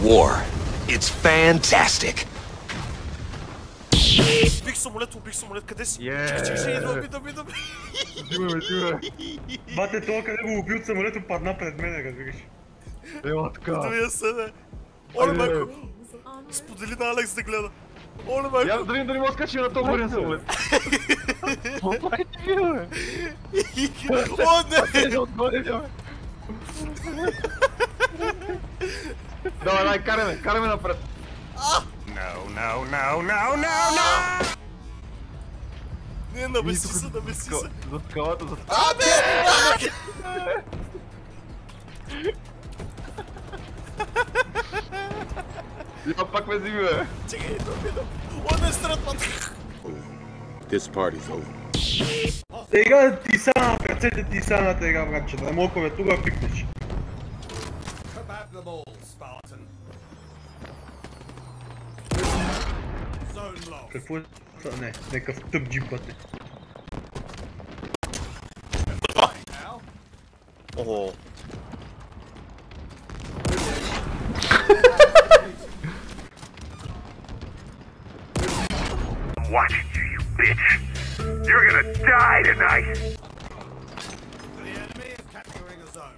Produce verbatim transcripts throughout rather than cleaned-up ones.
war. It's fantastic. Убих самолет, убих самолет, къде си? Чакай, чакай, чакай, идвам, идвам, идвам. Стигаме, стигаме. Бате, това къде го убил самолето падна пред мене, като виж. Ела така. Идвам се, не. Оле, майко. Сподели на Алекс да гледа. Оле, майко. Я да видим дали мога скачим на този горен самолет. Какво правите ви, бе? О, не! Отгоре, бе. Давай, дай, караме, караме напред. No, no, no, no, no, no! Не, намеси се, намеси се. За скалата, за скалата. Абе! Я пак ме взими, бе. Чекай, идвам, идвам. О, не, стръпват. This party's over. Тега ти са на ръцете, ти са на тега, братче. Да мога ме тук пикнеш. Какво е това? Не, некъв тъп джипът е. Ого. Watching you, you bitch. You're gonna die tonight. The enemy is capturing a zone.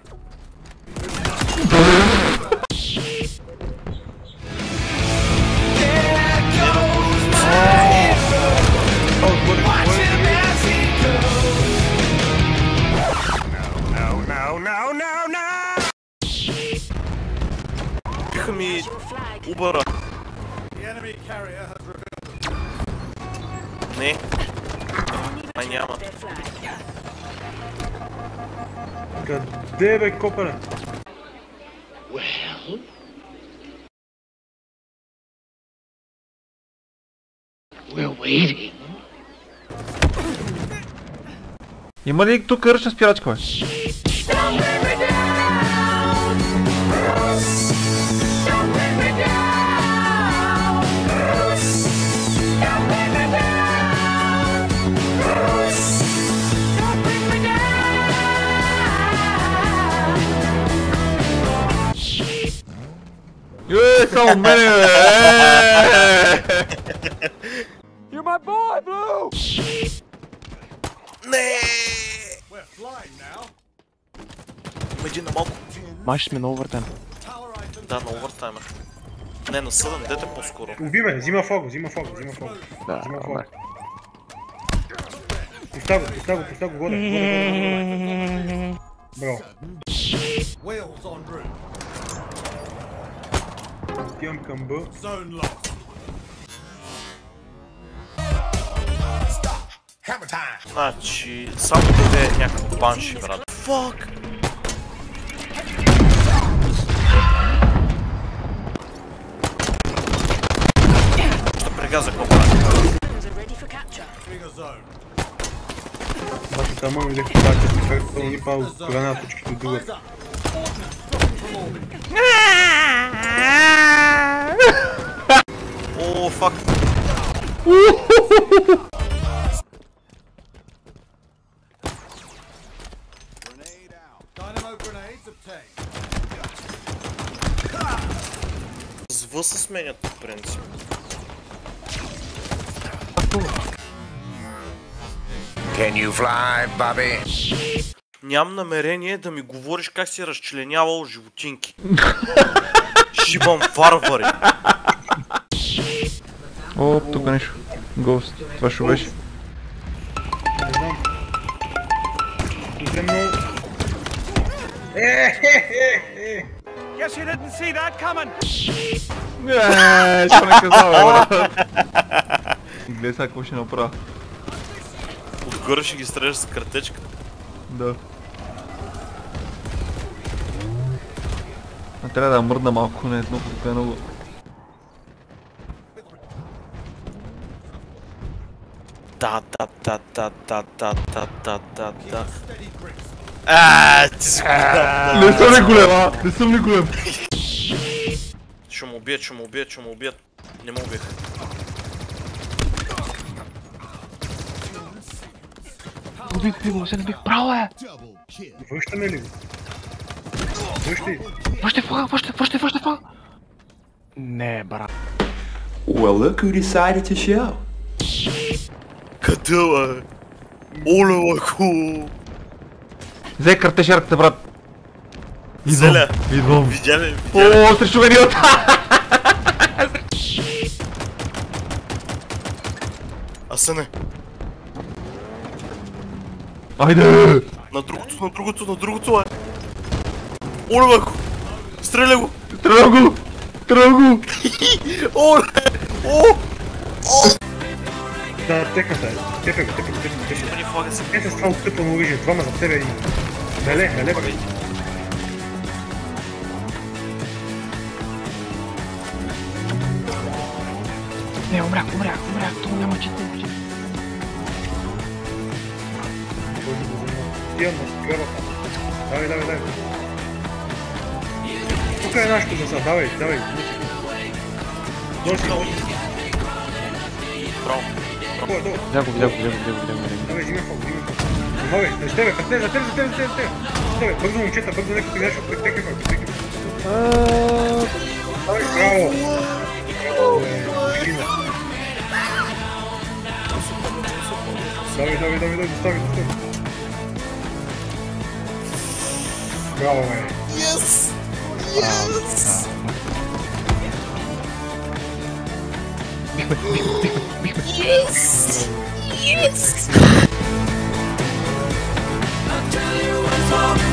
Биха ми убара. Не. Май няма. Къде бе, копеле? Well, we're waiting. Има ли тук ръчна спирачка, бе? Е, само мене, бе! You're my boy, Blue! Не! Има един на малко. Май ще сме на овертайм. Да, на овертайм. Не, на седем, дете по-скоро. Уби ме, взима фого, взима фого, взима фого. Да, Взима фого. добре. Пуста го, пуста го, пуста го, горе, горе, горе, горе. Браво. Отивам към Б. Значи, само къде е някакъв банши, брат. Фак! Ще прегаза копа. Бате, там ми видях това, че си както ни пал гранаточките от другата. О, фак. С В се сменят по принцип. Can you fly, Bobby? Нямам намерение да ми говориш как си разчленявал животинки. Шибам варвари. О, тук нещо. Гост. Това ще беше. Не знам. Тук е много... Е-хе-хе-хе! Guess you didn't see that coming. Еее, що не казал, бе, брат. Гледай сега какво ще направя. Отгоре ще ги стреляш с картечка. Да. А трябва да мръдна малко, не едно, тук е много... Да, да, да, да, да, да, да, да, да, да. Аааа, ти си голям. Не съм ли голем, а? Не съм ли голем? Ще му убият, ще му убият, ще му убият. Не му убият. Убих, убих го, се не бих право, е! Връщаме ли го? Връщай! Връщай флага, връщай, връщай, връщай флага! Не, брат. Well, look who decided to show. Къде, бе? Оле, лако! Взе картежерката, брат. Зеля! Идвам. Видя ли? Видя ли? О, срещу вериот! Асене! Айде! На другото, на другото, на другото, е! Оле, лако! Стреля го! Трябва го! Трябва го! Оле! О! Да, техната е. Тепе го, тепе го, тепе го, тепе го. Спани флага си. Ето с това оттъпано оръжие, двама за тебе и... Меле, меле, бе. Не, умрях, умрях, умрях, това няма чете. Отивам на гърбата. Давай, давай, давай. Тук е нашето за сега, давай, давай. Носи, носи. Браво! Долу е, долу. Взя го, взя го, взя го, взя го, взя го, взя го. Давай, взимай фок, взимай фок. Давай, за тебе, за тебе, за тебе, за тебе, за тебе, за тебе. За тебе, бързо момчета, бързо нека ти нещо притекне фок, притекне фок. Давай, браво. Браво, бе, Ирина. Давай, давай, давай, давай, достави, достави. Браво, бе. Yes! Yes! Yes! Yes! I'll tell you what's up.